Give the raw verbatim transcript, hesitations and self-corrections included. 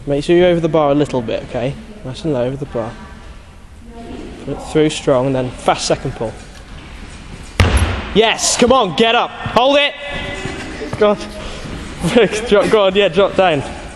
Make sure you're over the bar a little bit, okay? Nice and low over the bar. Put it through strong and then fast second pull. Yes, come on, get up. Hold it. Go on. Drop, go on, yeah, drop down.